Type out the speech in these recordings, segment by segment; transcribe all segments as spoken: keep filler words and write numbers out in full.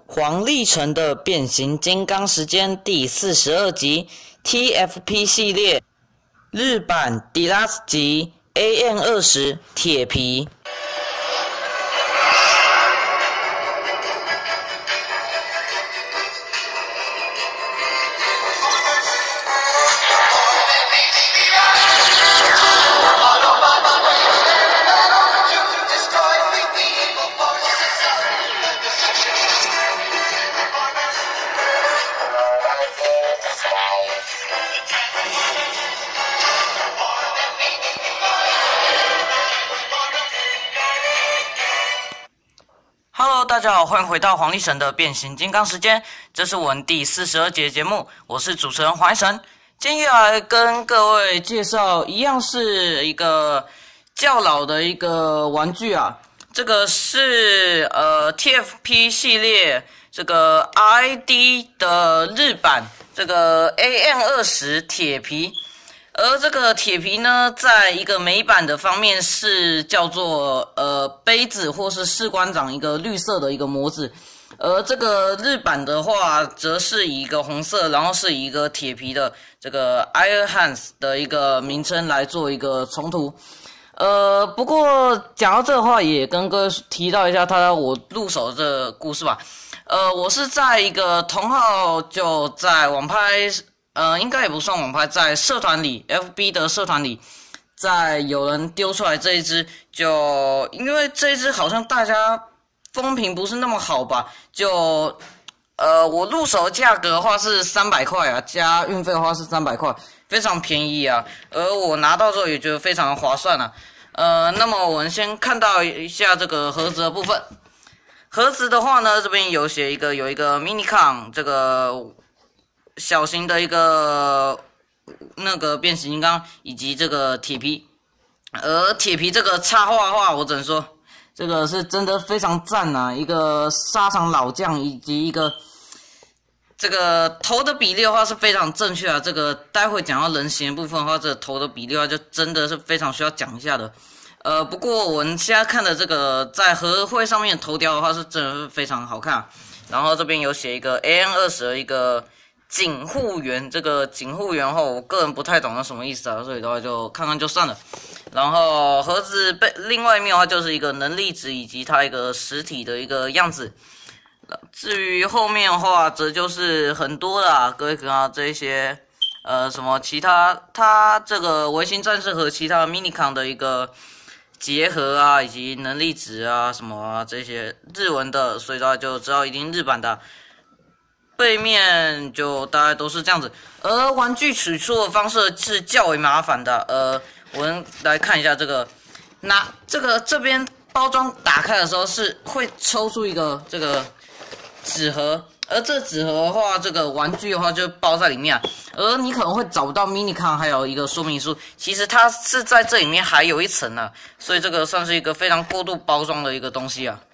黄立成的变形金刚时间第四十二集 T F P 系列日版 Deluxe 级 A N 二十 铁皮。Hello， 大家好，欢迎回到黄立成的变形金刚时间，这是我们第四十二节节目，我是主持人黄立成。今天来跟各位介绍，一样是一个较老的一个玩具啊，这个是呃 T F P 系列这个 R I D 的日版，这个 A N 二十 铁皮。而这个铁皮呢，在一个美版的方面是叫做呃杯子或是士官长一个绿色的一个模子，而这个日版的话，则是以一个红色，然后是以一个铁皮的这个 Iron Hands 的一个名称来做一个重涂。呃，不过讲到这个话，也跟各位提到一下他我入手的这个故事吧。呃，我是在一个同好就在网拍。呃，应该也不算网拍，在社团里 ，F B 的社团里，在有人丢出来这一只，就因为这一只好像大家风评不是那么好吧，就呃，我入手价格的话是三百块啊，加运费的话是三百块，非常便宜啊，而我拿到之后也觉得非常划算啊。呃，那么我们先看到一下这个盒子的部分，盒子的话呢，这边有写一个有一个 Minicon 这个。小型的一个那个变形金刚以及这个铁皮，而铁皮这个插画的话，我只能说这个是真的非常赞啊！一个沙场老将以及一个这个头的比例的话是非常正确啊。这个待会讲到人形的部分的话，这个头的比例的话就真的是非常需要讲一下的。呃，不过我们现在看的这个在合会上面头雕的话是真的是非常好看啊。然后这边有写一个 A N 二十 的一个。警护员，这个警护员的话，我个人不太懂是什么意思啊，所以的话就看看就算了。然后盒子背另外一面的话，就是一个能力值以及它一个实体的一个样子。至于后面的话，则就是很多啦，各位看到这些呃什么其他，它这个微型战士和其他 Minicon 的一个结合啊，以及能力值啊什么啊这些日文的，所以的话就知道一定日版的。背面就大概都是这样子，而玩具取出的方式是较为麻烦的。呃，我们来看一下这个，拿这个这边包装打开的时候是会抽出一个这个纸盒，而这纸盒的话，这个玩具的话就包在里面，而你可能会找不到 Minicon 还有一个说明书，其实它是在这里面还有一层呢、啊，所以这个算是一个非常过度包装的一个东西啊。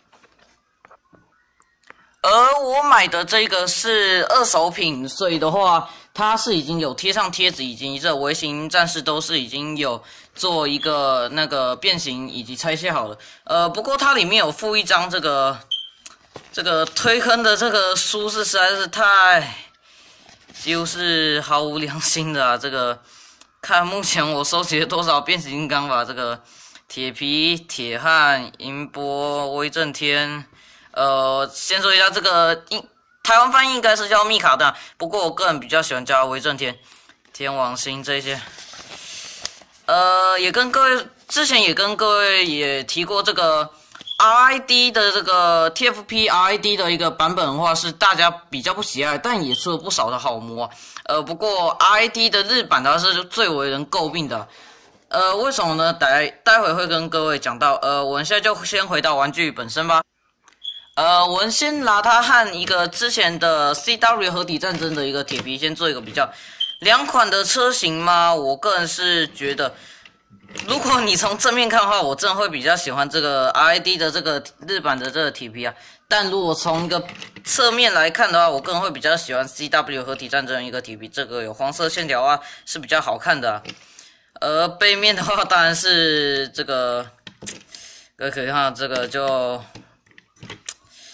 而我买的这个是二手品，所以的话，它是已经有贴上贴纸，以及这微型战士都是已经有做一个那个变形以及拆卸好了。呃，不过它里面有附一张这个这个推坑的这个书，是实在是太就是毫无良心的啊！这个看目前我收集了多少变形金刚吧，这个铁皮、铁汉、银波、威震天。呃，先说一下这个，应台湾翻译应该是叫密卡的，不过我个人比较喜欢叫威震天、天王星这些。呃，也跟各位之前也跟各位也提过，这个 R I D 的这个 T F P R I D 的一个版本的话，是大家比较不喜爱，但也出了不少的好模、啊。呃，不过 R I D 的日版它是最为人诟病的。呃，为什么呢？待待会会跟各位讲到。呃，我们现在就先回到玩具本身吧。呃，我们先拿它和一个之前的 C W 合体战争的一个铁皮先做一个比较。两款的车型嘛，我个人是觉得，如果你从正面看的话，我真的会比较喜欢这个 R I D 的这个日版的这个铁皮啊。但如果从一个侧面来看的话，我个人会比较喜欢 C W 合体战争的一个铁皮，这个有黄色线条啊，是比较好看的啊。而背面的话，当然是这个，各位可以看到这个就。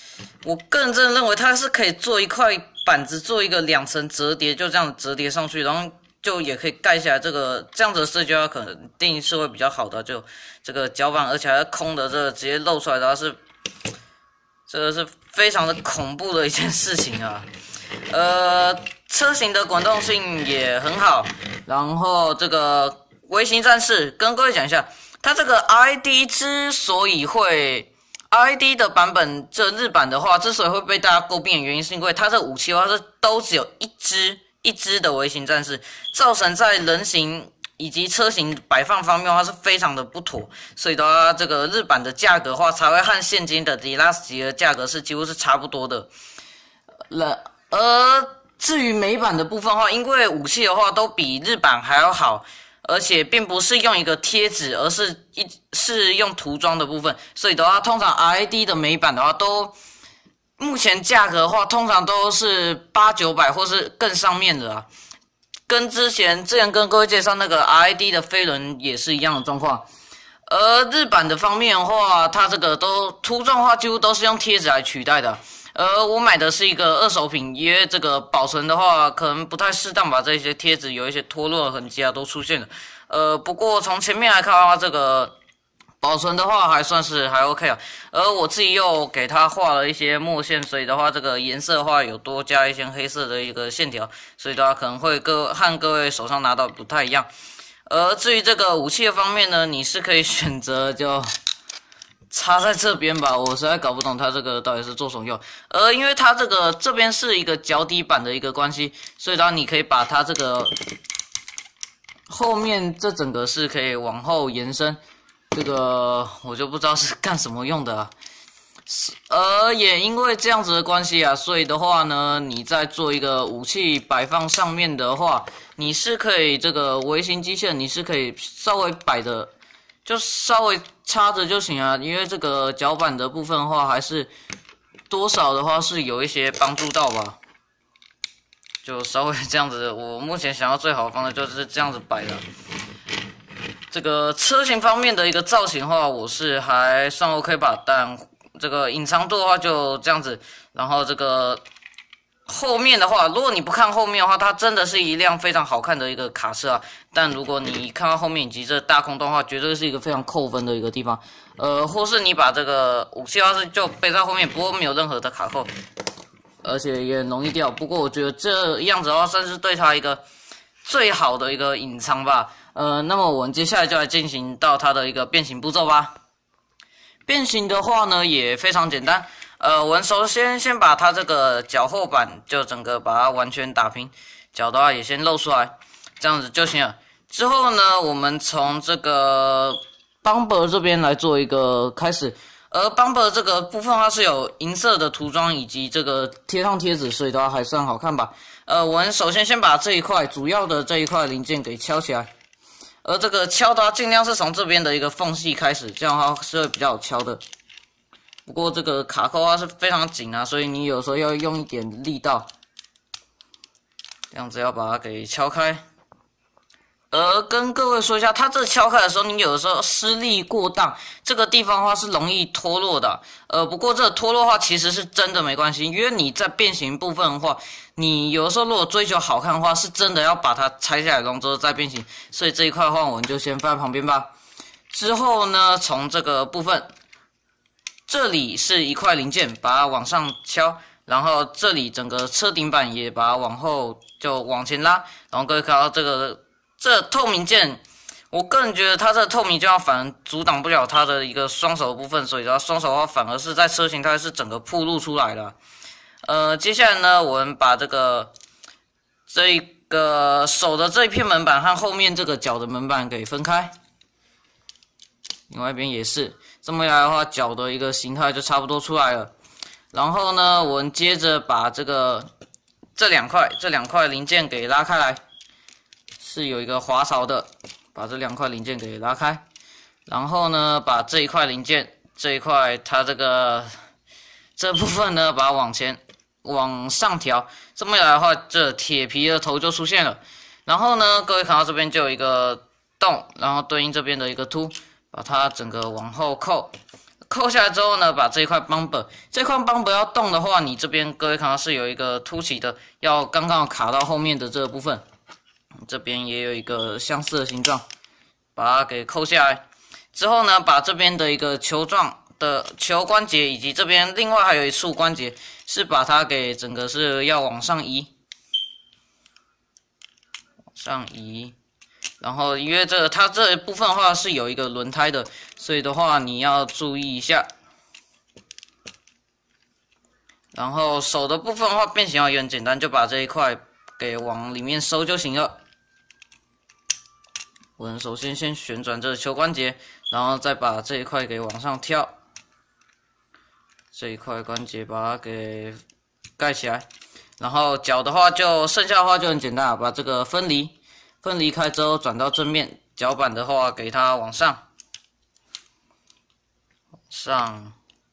我个人真的认为它是可以做一块板子，做一个两层折叠，就这样折叠上去，然后就也可以盖下来。这个这样子的设计的话，肯定是会比较好的。就这个脚板，而且还是空的，这个直接露出来的话是，这个是非常的恐怖的一件事情啊。呃，车型的滚动性也很好，然后这个微型战士跟各位讲一下，它这个 R I D 之所以会。R I D 的版本，这日版的话，之所以会被大家诟病的原因，是因为它这武器的话是都只有一支一支的微型战士，造成在人形以及车型摆放方面的话是非常的不妥，所以的话，这个日版的价格的话才会和现今的 Deluxe 级的价格是几乎是差不多的。了，而至于美版的部分的话，因为武器的话都比日版还要好。而且并不是用一个贴纸，而是一是用涂装的部分，所以的话，通常 R I D 的美版的话，都目前价格的话，通常都是八九百或是更上面的啊。跟之前之前跟各位介绍那个 R I D 的飞轮也是一样的状况。而日版的方面的话，它这个都涂装的话，几乎都是用贴纸来取代的。而我买的是一个二手品，因为这个保存的话可能不太适当，把这些贴纸有一些脱落的痕迹啊都出现了。呃，不过从前面来看的话，这个保存的话还算是还 OK 啊。而我自己又给它画了一些墨线，所以的话这个颜色的话有多加一些黑色的一个线条，所以的话可能会各和各位手上拿到不太一样。而至于这个武器的方面呢，你是可以选择就。插在这边吧，我实在搞不懂它这个到底是做什么用。而因为它这个这边是一个脚底板的一个关系，所以当你可以把它这个后面这整个是可以往后延伸。这个我就不知道是干什么用的啊。而也因为这样子的关系啊，所以的话呢，你在做一个武器摆放上面的话，你是可以这个微型机械，你是可以稍微摆的。就稍微插着就行啊，因为这个脚板的部分的话，还是多少的话是有一些帮助到吧。就稍微这样子，我目前想要最好的方式就是这样子摆的。这个车型方面的一个造型的话，我是还算 OK 吧，但这个隐藏度的话就这样子，然后这个。后面的话，如果你不看后面的话，它真的是一辆非常好看的一个卡车啊。但如果你看到后面以及这大空洞的话，绝对是一个非常扣分的一个地方。呃，或是你把这个武器要是就背在后面，不过没有任何的卡扣，而且也容易掉。不过我觉得这样子的话，算是对它一个最好的一个隐藏吧。呃，那么我们接下来就来进行到它的一个变形步骤吧。变形的话呢，也非常简单。呃，我们首先先把它这个脚后板就整个把它完全打平，脚的话也先露出来，这样子就行了。之后呢，我们从这个 bumper 这边来做一个开始，而 bumper 这个部分它是有银色的涂装以及这个贴上贴纸，所以的话还算好看吧。呃，我们首先先把这一块主要的这一块零件给敲起来，而这个敲的话尽量是从这边的一个缝隙开始，这样的话是会比较好敲的。不过这个卡扣啊是非常紧啊，所以你有时候要用一点力道，这样子要把它给敲开。而跟各位说一下，它这敲开的时候，你有的时候施力过当，这个地方的话是容易脱落的。呃，不过这个脱落的话其实是真的没关系，因为你在变形部分的话，你有的时候如果追求好看的话，是真的要把它拆下来，然后之后再变形。所以这一块的话，我们就先放在旁边吧。之后呢，从这个部分。这里是一块零件，把它往上敲，然后这里整个车顶板也把它往后就往前拉，然后各位看到这个这透明件，我个人觉得它这个透明件反而阻挡不了它的一个双手的部分，所以它双手的话反而是在车型它是整个暴露出来的。呃，接下来呢，我们把这个这个手的这一片门板和后面这个脚的门板给分开，另外一边也是。这么一来的话，脚的一个形态就差不多出来了。然后呢，我们接着把这个这两块这两块零件给拉开来，是有一个滑槽的，把这两块零件给拉开。然后呢，把这一块零件这一块它这个这部分呢，把它往前往上调。这么一来的话，这铁皮的头就出现了。然后呢，各位看到这边就有一个洞，然后对应这边的一个凸。把它整个往后扣， 扣下来之后呢，把这一块 bumper， 这块 bumper 要动的话，你这边各位看到是有一个凸起的，要刚刚卡到后面的这个部分，这边也有一个相似的形状，把它给扣下来。之后呢，把这边的一个球状的球关节，以及这边另外还有一束关节，是把它给整个是要往上移，往上移。然后因为这个它这一部分的话是有一个轮胎的，所以的话你要注意一下。然后手的部分的话变形也很简单，就把这一块给往里面收就行了。我们首先先旋转这个球关节，然后再把这一块给往上跳，这一块关节把它给盖起来。然后脚的话就剩下的话就很简单了，把这个分离。分离开之后转到正面，脚板的话给它往上，往上，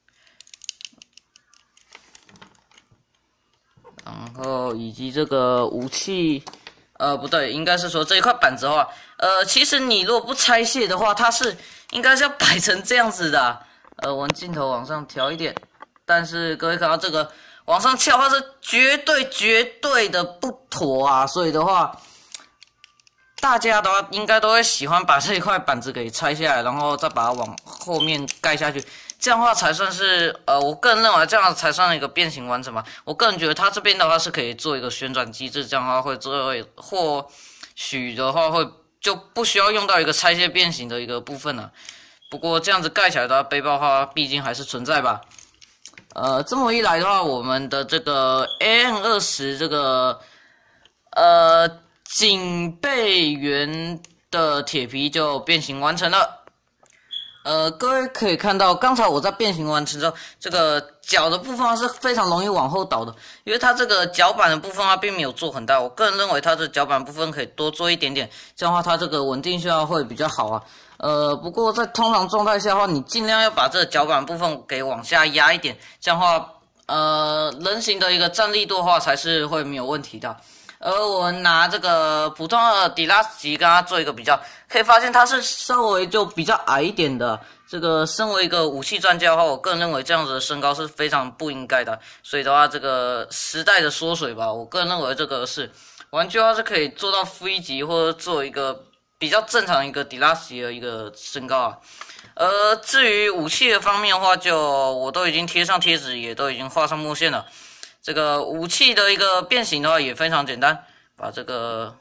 然后以及这个武器，呃不对，应该是说这一块板子的话，呃其实你如果不拆卸的话，它是应该是要摆成这样子的啊，呃我们镜头往上调一点，但是各位看到这个往上翘的话是绝对绝对的不妥啊，所以的话。大家的话应该都会喜欢把这一块板子给拆下来，然后再把它往后面盖下去，这样的话才算是呃，我个人认为这样才算一个变形完成吧。我个人觉得它这边的话是可以做一个旋转机制，这样的话会做或许的话会就不需要用到一个拆卸变形的一个部分了。不过这样子盖起来的话，背包的话毕竟还是存在吧。呃，这么一来的话，我们的这个 A M 二十 这个呃。警备员的铁皮就变形完成了。呃，各位可以看到，刚才我在变形完成之后，这个脚的部分是非常容易往后倒的，因为它这个脚板的部分它并没有做很大。我个人认为它的脚板部分可以多做一点点，这样的话它这个稳定性会比较好啊。呃，不过在通常状态下的话，你尽量要把这个脚板部分给往下压一点，这样的话，呃，人形的一个站立度的话才是会没有问题的。而我们拿这个普通的迪拉斯吉跟它做一个比较，可以发现它是稍微就比较矮一点的。这个身为一个武器专家的话，我个人认为这样子的身高是非常不应该的。所以的话，这个时代的缩水吧，我个人认为这个是玩具的话是可以做到负一级或者做一个比较正常一个迪拉斯吉的一个身高啊。而至于武器的方面的话，就我都已经贴上贴纸，也都已经画上墨线了。这个武器的一个变形的话也非常简单，把这个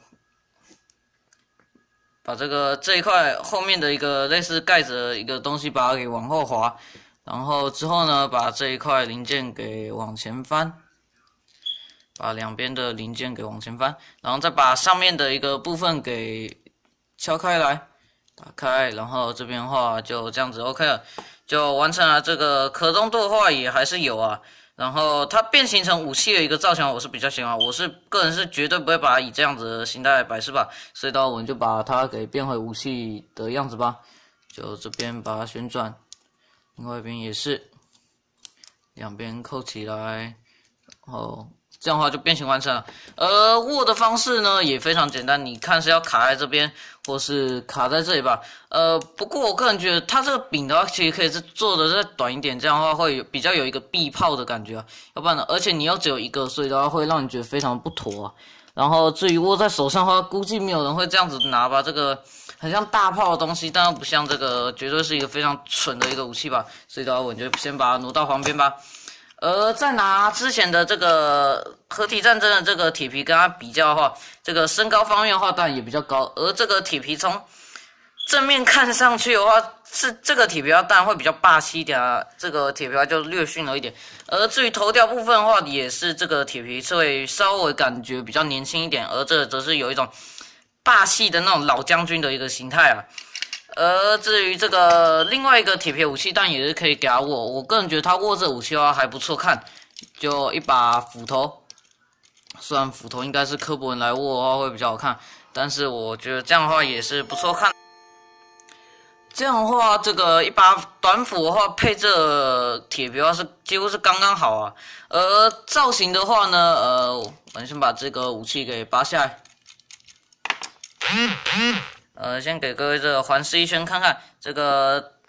把这个这一块后面的一个类似盖子的一个东西把它给往后滑，然后之后呢把这一块零件给往前翻，把两边的零件给往前翻，然后再把上面的一个部分给敲开来，打开，然后这边的话就这样子 OK 了，就完成了。这个可动度的话也还是有啊。然后它变形成武器的一个造型，我是比较喜欢。我是个人是绝对不会把它以这样子的形态来摆设吧，所以的话我们就把它给变回武器的样子吧。就这边把它旋转，另外一边也是，两边扣起来，然后这样的话就变形完成了。而握的方式呢也非常简单，你看是要卡在这边，或是卡在这里吧。呃，不过我个人觉得它这个柄的话，其实可以是做的再短一点，这样的话会有比较有一个臂炮的感觉啊。要不然呢，而且你又只有一个，所以的话会让你觉得非常不妥啊。然后至于握在手上的话，估计没有人会这样子拿吧。这个很像大炮的东西，但又不像这个，绝对是一个非常蠢的一个武器吧。所以的话，我就先把它挪到旁边吧。而再拿之前的这个合体战争的这个铁皮跟它比较的话，这个身高方面的话当然也比较高，而这个铁皮从正面看上去的话，是这个铁皮当然会比较霸气一点啊，这个铁皮就略逊了一点。而至于头吊部分的话，也是这个铁皮是会稍微感觉比较年轻一点，而这则是有一种霸气的那种老将军的一个形态啊。而至于这个另外一个铁皮武器，但也是可以给他握。我个人觉得他握这武器的话还不错看，就一把斧头。虽然斧头应该是科博文来握的话会比较好看，但是我觉得这样的话也是不错看。这样的话，这个一把短斧的话配这铁皮的话是几乎是刚刚好啊。而造型的话呢，呃，我们先把这个武器给拔下来。呃，先给各位这个环视一圈看看，这个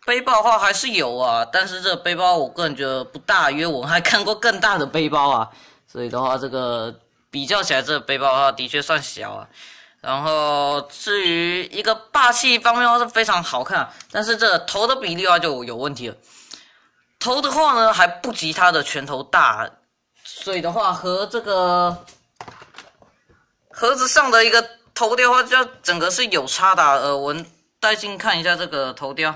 背包的话还是有啊，但是这个背包我个人觉得不大，因为我还看过更大的背包啊，所以的话这个比较起来，这个背包的话的确算小啊。然后至于一个霸气方面的话是非常好看，但是这个头的比例的话就有问题了。头的话呢还不及他的拳头大，所以的话和这个盒子上的一个头雕的话，就整个是有差的啊。呃，我们带进看一下这个头雕。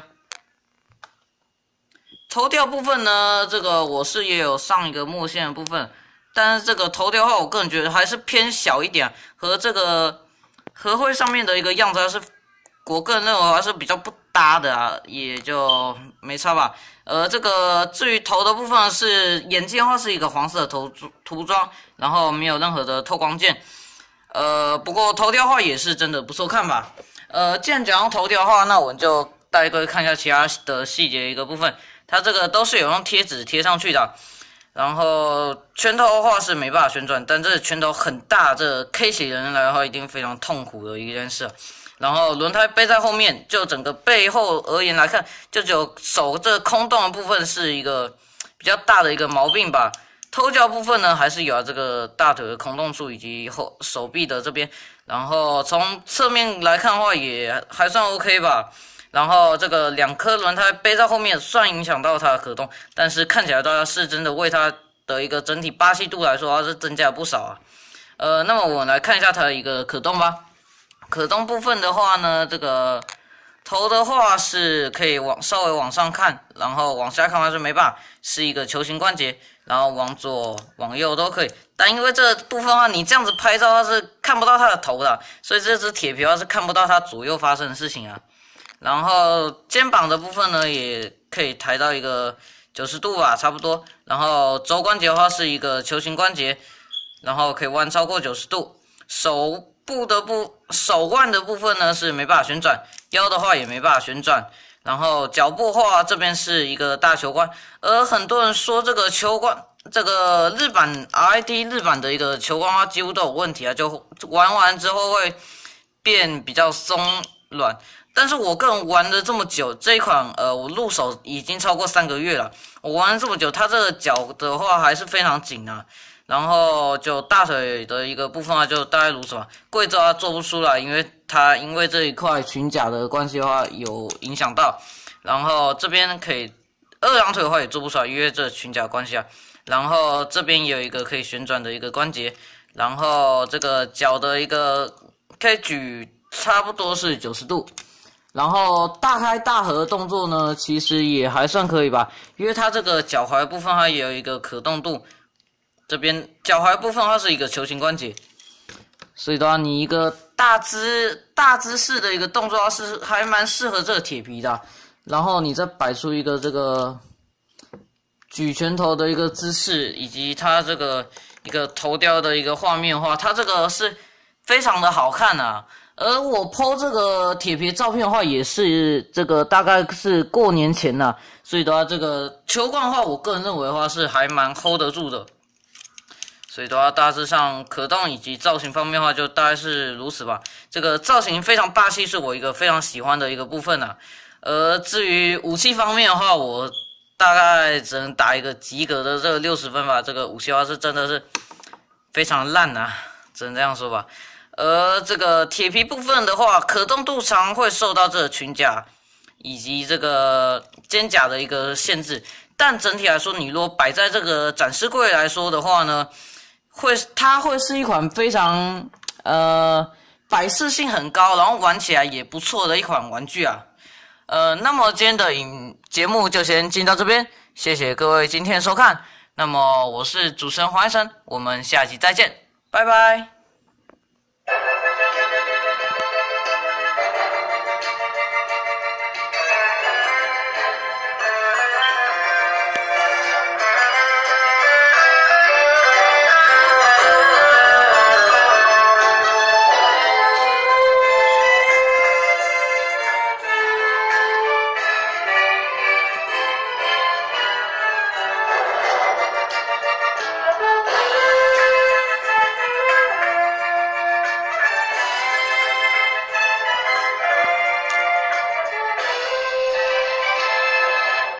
头雕部分呢，这个我是也有上一个墨线的部分，但是这个头雕的话，我个人觉得还是偏小一点，和这个和徽上面的一个样子还是，我个人认为还是比较不搭的啊，也就没差吧。呃，这个至于头的部分是眼睛的话是一个黄色的头涂装，然后没有任何的透光件。呃，不过头雕的话也是真的不错看吧。呃，既然讲到头雕的话，那我们就带各位看一下其他的细节一个部分。它这个都是有用贴纸贴上去的，然后拳头的话是没办法旋转，但这拳头很大，这 K 起人来的话一定非常痛苦的一件事。然后轮胎背在后面，就整个背后而言来看，就只有手这空洞的部分是一个比较大的一个毛病吧。头脚部分呢，还是有这个大腿的空洞处以及后手臂的这边，然后从侧面来看的话也还算 OK 吧。然后这个两颗轮胎背在后面，算影响到它的可动，但是看起来它是真的为它的一个整体霸气度来说，它是增加了不少啊。呃，那么我们来看一下它的一个可动吧。可动部分的话呢，这个头的话是可以往稍微往上看，然后往下看的话是没办法，是一个球形关节，然后往左往右都可以。但因为这部分的话，你这样子拍照它是看不到它的头的，所以这只铁皮的话是看不到它左右发生的事情啊。然后肩膀的部分呢，也可以抬到一个九十度吧，差不多。然后肘关节的话是一个球形关节，然后可以弯超过九十度。手部的部手腕的部分呢是没办法旋转，腰的话也没办法旋转。然后脚部的话这边是一个大球冠，而很多人说这个球冠，这个日版 R I D 日版的一个球冠它几乎都有问题啊，就玩完之后会变比较松软。但是我个人玩了这么久，这一款呃，我入手已经超过三个月了。我玩了这么久，它这个脚的话还是非常紧啊。然后就大腿的一个部分啊，就大概如此吧。贵州它做不出来，因为它因为这一块裙甲的关系的话有影响到。然后这边可以二郎腿的话也做不出来，因为这裙甲关系啊。然后这边有一个可以旋转的一个关节，然后这个脚的一个可以举差不多是九十度。然后大开大合的动作呢，其实也还算可以吧，因为它这个脚踝部分它也有一个可动度，这边脚踝部分它是一个球形关节，所以的话，你一个大姿大姿势的一个动作，它是还蛮适合这个铁皮的。然后你再摆出一个这个举拳头的一个姿势，以及它这个一个头雕的一个画面的话，它这个是非常的好看啊。而我 po 这个铁皮照片的话，也是这个大概是过年前呐、啊，所以的话，这个球冠的话，我个人认为的话是还蛮 hold 得住的。所以的话，大致上可动以及造型方面的话，就大概是如此吧。这个造型非常霸气，是我一个非常喜欢的一个部分呐、啊。而至于武器方面的话，我大概只能打一个及格的这个六十分吧。这个武器的话是真的是非常烂呐、啊，只能这样说吧。而这个铁皮部分的话，可动度常会受到这个裙甲以及这个肩甲的一个限制，但整体来说，你如果摆在这个展示柜来说的话呢，会它会是一款非常呃摆饰性很高，然后玩起来也不错的一款玩具啊。呃，那么今天的影节目就先进到这边，谢谢各位今天的收看。那么我是主持人黄医生，我们下期再见，拜拜。